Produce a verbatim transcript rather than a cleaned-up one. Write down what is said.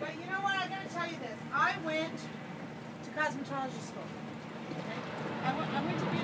But you know what? I gotta tell you this. I went to cosmetology school. Okay? I went, I went to be